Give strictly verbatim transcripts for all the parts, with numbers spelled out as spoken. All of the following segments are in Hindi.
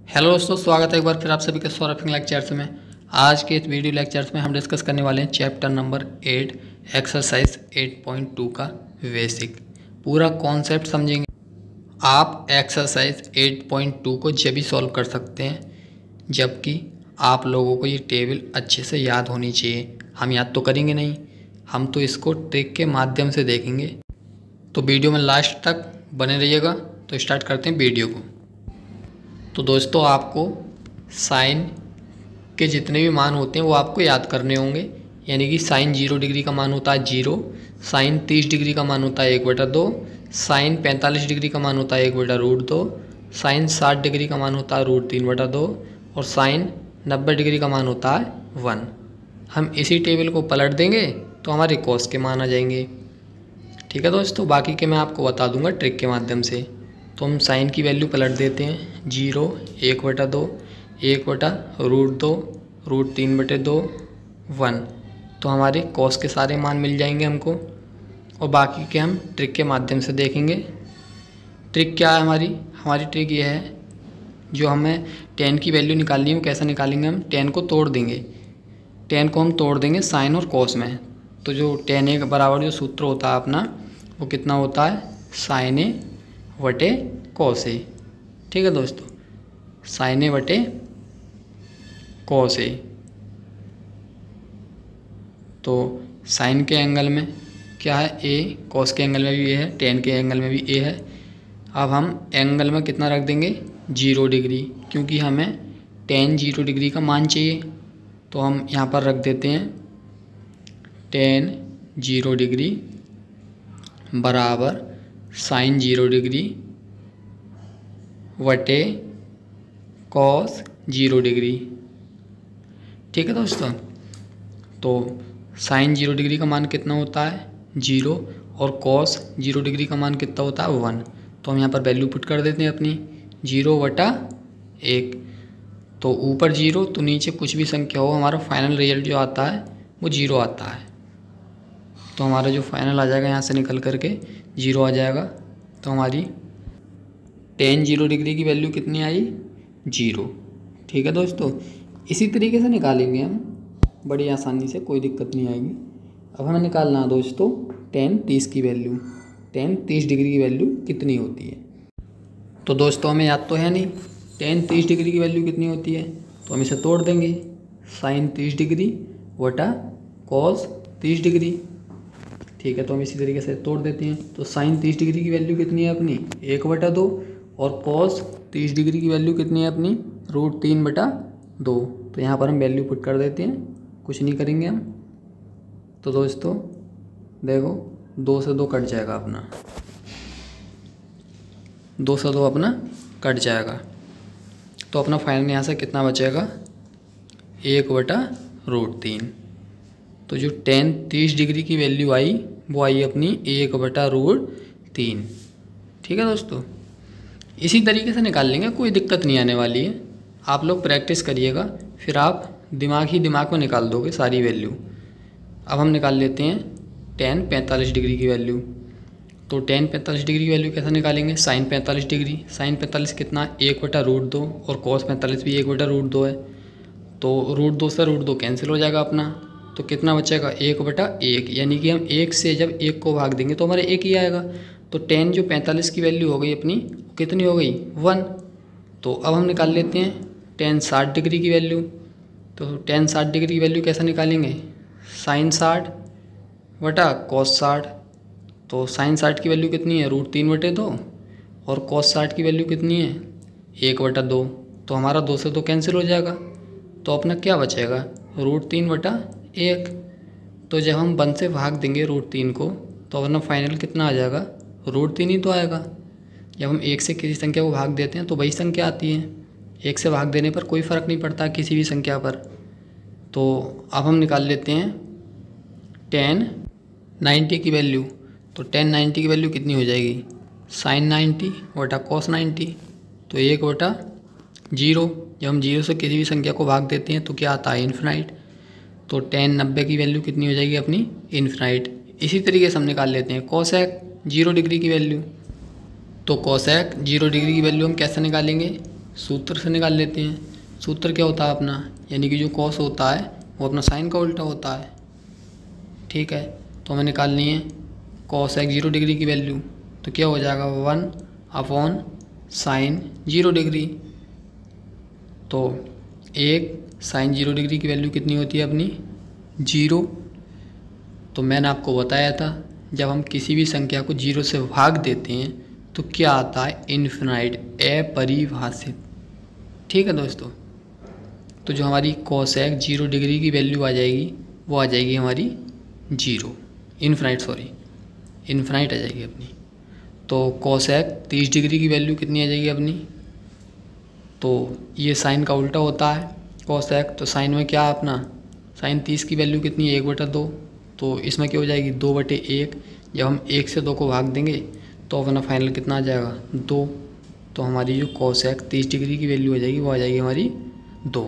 हेलो दोस्तों, स्वागत है एक बार फिर आप सभी के सौरभ लेक्चर्स में। आज के इस वीडियो लेक्चर्स में हम डिस्कस करने वाले हैं chapter number eight exercise eight point two का बेसिक। पूरा कॉन्सेप्ट समझेंगे। आप एक्सरसाइज एट पॉइंट टू को जब भी सॉल्व कर सकते हैं जबकि आप लोगों को ये टेबल अच्छे से याद होनी चाहिए। हम याद तो करेंगे नहीं, हम तो इसको ट्रिक के माध्यम से देखेंगे। तो वीडियो में लास्ट तक बने रहिएगा। तो स्टार्ट करते हैं वीडियो को। तो दोस्तों, आपको साइन के जितने भी मान होते हैं वो आपको याद करने होंगे। यानी कि साइन जीरो डिग्री का मान होता है जीरो, साइन तीस डिग्री का मान होता है एक बटा दो, साइन पैंतालीस डिग्री का मान होता है एक बटा रूट दो, साइन साठ डिग्री का मान होता है रूट तीन बटा दो और साइन नब्बे डिग्री का मान होता है वन। हम इसी टेबल को पलट देंगे तो हमारे कॉस के मान आ जाएंगे। ठीक है दोस्तों, बाकी के मैं आपको बता दूंगा ट्रिक के माध्यम से। तो हम साइन की वैल्यू पलट देते हैं। जीरो, एक बटा दो, एक बटा रूट दो, रूट तीन बटे दो, वन। तो हमारे कॉस के सारे मान मिल जाएंगे हमको, और बाकी के हम ट्रिक के माध्यम से देखेंगे। ट्रिक क्या है हमारी हमारी ट्रिक ये है, जो हमें टेन की वैल्यू निकालनी है वो कैसे निकालेंगे। हम टेन को तोड़ देंगे टेन को हम तोड़ देंगे साइन और कॉस में। तो जो टेन ए बराबर जो सूत्र होता है अपना, वो कितना होता है, साइन ए वटे कॉस ए। ठीक है दोस्तों, साइन ए वटे कॉस ए। तो साइन के एंगल में क्या है, ए, कॉस के एंगल में भी ए है, टेन के एंगल में भी ए है। अब हम एंगल में कितना रख देंगे, जीरो डिग्री, क्योंकि हमें टेन जीरो डिग्री का मान चाहिए। तो हम यहाँ पर रख देते हैं टेन जीरो डिग्री बराबर साइन जीरो डिग्री वटे कॉस जीरो डिग्री। ठीक है दोस्तों, तो साइन जीरो डिग्री का मान कितना होता है, जीरो, और कॉस जीरो डिग्री का मान कितना होता है, वन। तो हम यहाँ पर वैल्यू पुट कर देते हैं अपनी, जीरो वटा एक। तो ऊपर जीरो तो नीचे कुछ भी संख्या हो, हमारा फाइनल रिजल्ट जो आता है वो जीरो आता है। तो हमारा जो फाइनल आ जाएगा यहाँ से निकल करके जीरो आ जाएगा। तो हमारी टेन जीरो डिग्री की वैल्यू कितनी आई, जीरो। ठीक है दोस्तों, इसी तरीके से निकालेंगे हम बड़ी आसानी से, कोई दिक्कत नहीं आएगी। अब हमें निकालना है दोस्तों टेन तीस की वैल्यू। टेन तीस डिग्री की वैल्यू कितनी होती है। तो दोस्तों हमें याद तो है नहीं टेन तीस डिग्री की वैल्यू कितनी होती है। तो हम इसे तोड़ देंगे, साइन तीस डिग्री वटा कॉस तीस डिग्री। ठीक है, तो हम इसी तरीके से तोड़ देते हैं। तो साइन तीस डिग्री की वैल्यू कितनी है अपनी, एक बटा दो, और कॉस तीस डिग्री की वैल्यू कितनी है अपनी, रूट तीन बटा दो। तो यहाँ पर हम वैल्यू पुट कर देते हैं, कुछ नहीं करेंगे हम। तो दोस्तों देखो, दो से दो कट जाएगा अपना, दो से दो अपना कट जाएगा। तो अपना फाइनल यहाँ से कितना बचेगा, एक बटा रूट तीन। तो जो टेन तीस डिग्री की वैल्यू आई वो आई अपनी एक बटा रूट तीन। ठीक है दोस्तों, इसी तरीके से निकाल लेंगे, कोई दिक्कत नहीं आने वाली है। आप लोग प्रैक्टिस करिएगा, फिर आप दिमाग ही दिमाग में निकाल दोगे सारी वैल्यू। अब हम निकाल लेते हैं टेन पैंतालीस डिग्री की वैल्यू। तो टेन पैंतालीस डिग्री की वैल्यू कैसे निकालेंगे, साइन पैंतालीस डिग्री, साइन पैंतालीस कितना, एक बटा रूट दो, और कॉस पैंतालीस भी एक बटा रूट दो है। तो रूट दो से रूट दो कैंसिल हो जाएगा अपना। तो कितना बचेगा, एक बटा एक। यानी कि हम एक से जब एक को भाग देंगे तो हमारे एक ही आएगा। तो टेन जो पैंतालीस की वैल्यू हो गई अपनी, कितनी हो गई, वन। तो अब हम निकाल लेते हैं टेन साठ डिग्री की वैल्यू। तो टेन साठ डिग्री की वैल्यू कैसे निकालेंगे, साइन साठ बटा कॉस साठ। तो साइन साठ की वैल्यू कितनी है, रूट तीन बटे दो, और कॉस साठ की वैल्यू कितनी है, एक बटा दो। तो हमारा दो से दो कैंसिल हो जाएगा। तो अपना क्या बचेगा, रूट तीन बटा एक। तो जब हम वन से भाग देंगे रूट तीन को तो अपना फाइनल कितना आ जाएगा, रूट तीन ही तो आएगा। जब हम एक से किसी संख्या को भाग देते हैं तो वही संख्या आती है। एक से भाग देने पर कोई फ़र्क नहीं पड़ता किसी भी संख्या पर। तो अब हम निकाल लेते हैं टेन नाइन्टी की वैल्यू। तो टेन नाइन्टी की वैल्यू कितनी हो जाएगी, साइन नाइन्टी वटा कॉस नाइन्टी। तो एक वटा जीरो, जब हम जीरो से किसी भी संख्या को भाग देते हैं तो क्या आता है, इन्फिनाइट। तो टेन नब्बे की वैल्यू कितनी हो जाएगी अपनी, इन्फिनाइट। इसी तरीके से हम निकाल लेते हैं कोसेक जीरो डिग्री की वैल्यू। तो कोसेक जीरो डिग्री की वैल्यू हम कैसे निकालेंगे, सूत्र से निकाल लेते हैं। सूत्र क्या होता है अपना, यानी कि जो कॉस होता है वो अपना साइन का उल्टा होता है। ठीक है, तो हमें निकालनी है कॉस एक्स जीरो डिग्री की वैल्यू, तो क्या हो जाएगा one upon sine zero degree. तो एक साइन जीरो डिग्री की वैल्यू कितनी होती है अपनी, जीरो। तो मैंने आपको बताया था जब हम किसी भी संख्या को जीरो से भाग देते हैं तो क्या आता है, इन्फिनाइट, अपरिभाषित। ठीक है दोस्तों, तो जो हमारी कोसेक जीरो डिग्री की वैल्यू आ जाएगी वो आ जाएगी हमारी जीरो, इन्फिनाइट सॉरी इन्फिनाइट आ जाएगी अपनी। तो कोसेक तीस डिग्री की वैल्यू कितनी आ जाएगी अपनी, तो ये साइन का उल्टा होता है कोसेक, तो साइन में क्या अपना साइन तीस की वैल्यू कितनी है, एक बटा दो। तो इसमें क्या हो जाएगी, दो बटे एक। जब हम एक से दो को भाग देंगे तो अपना फाइनल कितना आ जाएगा, दो। तो हमारी जो कोसेक तीस डिग्री की वैल्यू आ जाएगी वो आ जाएगी हमारी दो।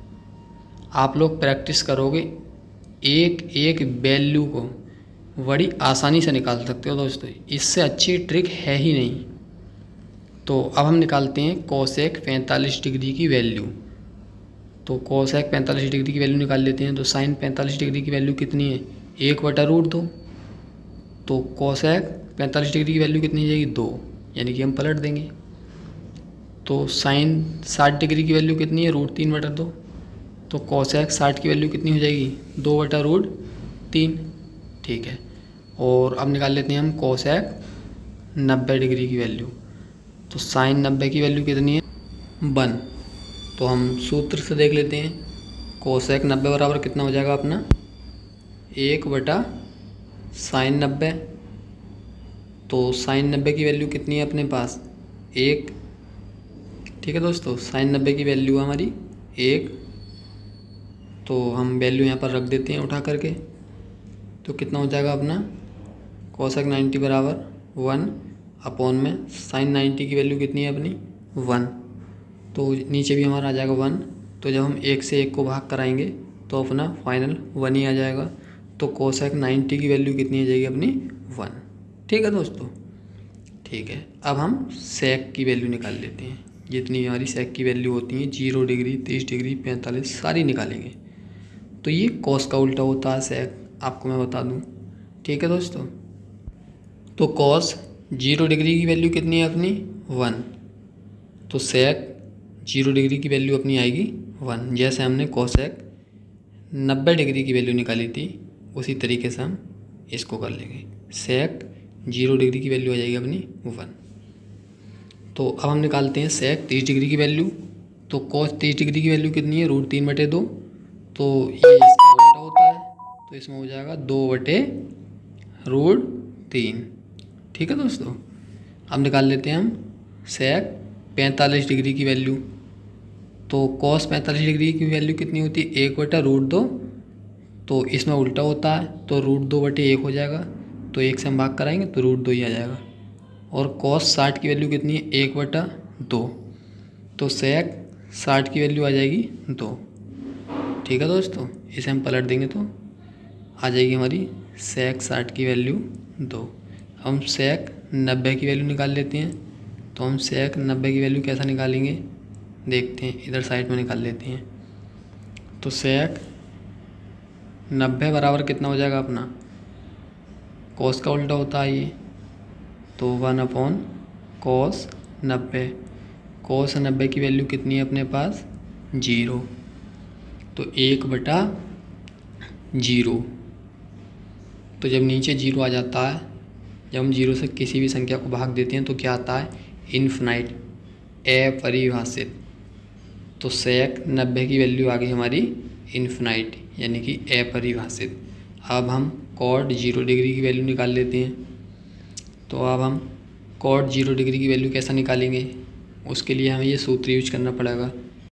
आप लोग प्रैक्टिस करोगे एक एक वैल्यू को बड़ी आसानी से निकाल सकते हो दोस्तों, इससे अच्छी ट्रिक है ही नहीं। तो अब हम निकालते हैं कोसेक पैंतालीस डिग्री की वैल्यू। तो कोसेक पैंतालीस डिग्री की वैल्यू निकाल लेते हैं। तो साइन पैंतालीस डिग्री की वैल्यू कितनी है, एक बटा रूट दो। तो कोसेक पैंतालीस डिग्री की वैल्यू कितनी हो जाएगी, दो, यानी कि हम पलट देंगे। तो साइन साठ डिग्री की वैल्यू कितनी है, रूट तीन बटा दो। तो कोसेक साठ की वैल्यू कितनी हो जाएगी, दो बटा रूट तीन। ठीक है, और अब निकाल लेते हैं हम कोसेक नब्बे डिग्री की वैल्यू। तो साइन नब्बे की वैल्यू कितनी है, वन। तो हम सूत्र से देख लेते हैं, कोसेक नब्बे बराबर कितना हो जाएगा अपना, एक बटा साइन नब्बे। तो साइन नब्बे की वैल्यू कितनी है अपने पास, एक। ठीक है दोस्तों, साइन नब्बे की वैल्यू हमारी एक। तो हम वैल्यू यहाँ पर रख देते हैं उठा करके। तो कितना हो जाएगा अपना, कोसेक नाइन्टी बराबर वन अपॉन में साइन नाइन्टी की वैल्यू कितनी है अपनी, वन। तो नीचे भी हमारा आ जाएगा वन। तो जब हम एक से एक को भाग कराएंगे तो अपना फाइनल वन ही आ जाएगा। तो कोसेक नाइन्टी की वैल्यू कितनी आ जाएगी अपनी, वन। ठीक है दोस्तों, ठीक है। अब हम सेक की वैल्यू निकाल लेते हैं। जितनी हमारी सेक की वैल्यू होती है, जीरो डिग्री, तीस डिग्री, पैंतालीस, सारी निकालेंगे। तो ये कॉस का उल्टा होता है सेक, आपको मैं बता दूं। ठीक है दोस्तों, तो कॉस जीरो डिग्री की वैल्यू कितनी है अपनी, वन। तो सेक जीरो डिग्री की वैल्यू अपनी आएगी वन। जैसे हमने कोसेक नब्बे डिग्री की वैल्यू निकाली थी उसी तरीके से हम इसको कर लेंगे। सेक जीरो डिग्री की वैल्यू आ जाएगी अपनी वन। तो अब हम निकालते हैं सेक तीस डिग्री की वैल्यू। तो कॉस तीस डिग्री की वैल्यू कितनी है, रूट तीन बटे दो। तो ये इसका उल्टा होता है, तो इसमें हो जाएगा दो बटे रूट तीन। ठीक है दोस्तों, अब निकाल लेते हैं हम सेक पैंतालीस डिग्री की वैल्यू। तो कॉस पैंतालीस डिग्री की वैल्यू कितनी होती है, एक बटा रूट दो। तो इसमें उल्टा होता है, तो रूट दो बटे एक हो जाएगा। तो एक से हम भाग कराएंगे तो रूट दो ही आ जाएगा। और कॉस साठ की वैल्यू कितनी है, एक बटा दो। तो सेक साठ की वैल्यू आ जाएगी दो। ठीक है दोस्तों, इसे हम पलट देंगे तो आ जाएगी हमारी सेक साठ की वैल्यू दो। हम सेक नब्बे की वैल्यू निकाल लेते हैं। तो हम सेक नब्बे की वैल्यू कैसा निकालेंगे, देखते हैं, इधर साइड में निकाल लेते हैं। तो सेक नब्बे बराबर कितना हो जाएगा अपना, कॉस का उल्टा होता है ये, तो वन अपॉन कॉस नब्बे। कॉस नब्बे की वैल्यू कितनी है अपने पास, जीरो। तो एक बटा जीरो। तो जब नीचे जीरो आ जाता है, जब हम जीरो से किसी भी संख्या को भाग देते हैं तो क्या आता है, इन्फिनाइट, अपरिभाषित। तो सेक नब्बे की वैल्यू आ गई हमारी इन्फिनाइट, यानी कि अपरिभाषित। अब हम कॉट जीरो डिग्री की वैल्यू निकाल लेते हैं। तो अब हम कॉट जीरो डिग्री की वैल्यू कैसा निकालेंगे, उसके लिए हमें ये सूत्र यूज करना पड़ेगा।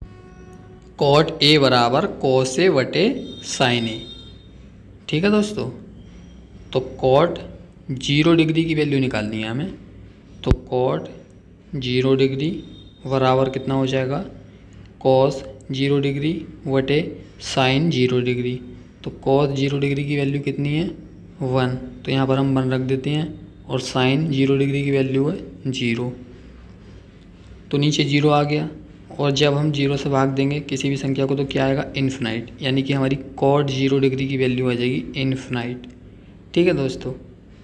कॉट ए बराबर कॉस ए बटे साइन ए। ठीक है दोस्तों, तो कॉट जीरो डिग्री की वैल्यू निकालनी है हमें। तो कॉट जीरो डिग्री बराबर कितना हो जाएगा, कॉस जीरो डिग्री बटे साइन जीरो डिग्री। तो कॉस जीरो डिग्री की वैल्यू कितनी है, वन। तो यहाँ पर हम वन रख देते हैं। और साइन जीरो डिग्री की वैल्यू है जीरो। तो नीचे जीरो आ गया और जब हम जीरो से भाग देंगे किसी भी संख्या को तो क्या आएगा, इन्फिनाइट, यानी कि हमारी कॉट जीरो डिग्री की वैल्यू आ जाएगी इन्फिनाइट। ठीक है दोस्तों,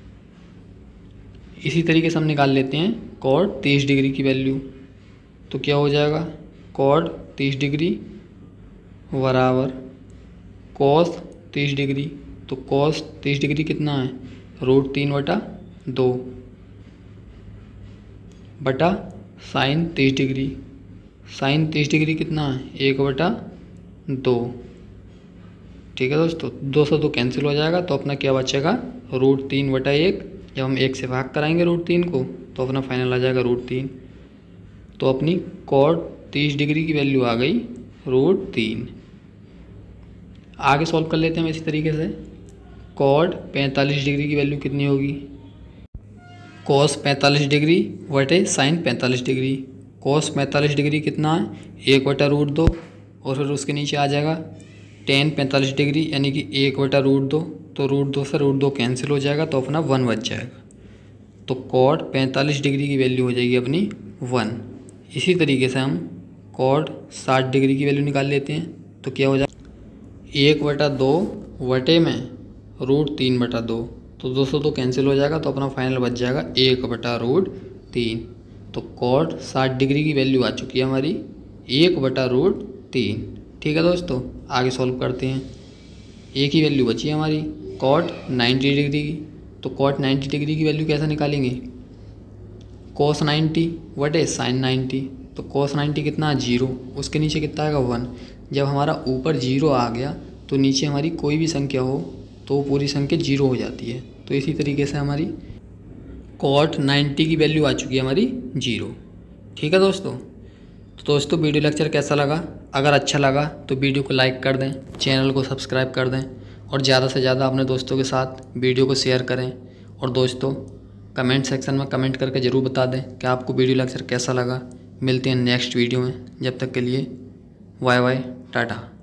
इसी तरीके से हम निकाल लेते हैं कॉट तीस डिग्री की वैल्यू। तो क्या हो जाएगा, कॉट तीस डिग्री बराबर कॉस तीस डिग्री। तो कॉस तीस डिग्री कितना है, रूट तीन बटा दो बटा साइन तीस डिग्री। साइन तीस डिग्री कितना है, एक बटा दो। ठीक है दोस्तों, दो सौ दो कैंसिल हो जाएगा तो अपना क्या बचेगा, रूट तीन बटा एक। जब हम एक से भाग कराएंगे रूट तीन को तो अपना फाइनल आ जाएगा रूट तीन। तो अपनी कॉट तीस डिग्री की वैल्यू आ गई रूट तीन। आगे सॉल्व कर लेते हैं हम इसी तरीके से। कॉट पैंतालीस डिग्री की वैल्यू कितनी होगी, कॉस पैंतालीस डिग्री बटे साइन पैंतालीस डिग्री। कॉस पैंतालीस डिग्री कितना है, एक बटा रूट दो, और फिर उसके नीचे आ जाएगा टेन पैंतालीस डिग्री यानी कि एक बटा रूट दो। तो रूट दो से रूट दो कैंसिल हो जाएगा तो अपना वन बच जाएगा। तो कॉट पैंतालीस डिग्री की वैल्यू हो जाएगी अपनी वन। इसी तरीके से हम कॉट साठ डिग्री की वैल्यू निकाल लेते हैं। तो क्या हो जाएगा, एक बटा दो बटे में रूट तीन बटा दो। तो दो सौ दो कैंसिल हो जाएगा तो अपना फाइनल बच जाएगा एक बटा रूट तीन। तो कॉट साठ डिग्री की वैल्यू आ चुकी है हमारी एक बटा रूट तीन। ठीक है दोस्तों, आगे सॉल्व करते हैं। एक ही वैल्यू बची है हमारी कॉट नाइन्टी डिग्री की। तो कॉट नाइन्टी डिग्री की वैल्यू कैसे निकालेंगे, कॉस नाइन्टी बटे साइन नाइन्टी। तो कॉस नाइन्टी कितना, जीरो, उसके नीचे कितना आएगा वन। जब हमारा ऊपर जीरो आ गया तो नीचे हमारी कोई भी संख्या हो तो वो पूरी संख्या जीरो हो जाती है। तो इसी तरीके से हमारी कॉट नाइन्टी की वैल्यू आ चुकी है हमारी जीरो। ठीक है दोस्तों, तो दोस्तों वीडियो लेक्चर कैसा लगा, अगर अच्छा लगा तो वीडियो को लाइक कर दें, चैनल को सब्सक्राइब कर दें और ज़्यादा से ज़्यादा अपने दोस्तों के साथ वीडियो को शेयर करें। और दोस्तों कमेंट सेक्शन में कमेंट करके ज़रूर बता दें कि आपको वीडियो लेक्चर कैसा लगा। मिलते हैं नेक्स्ट वीडियो में, जब तक के लिए बाय बाय, टाटा।